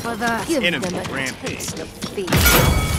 for that. Give Enemy them a rampage. taste of fear.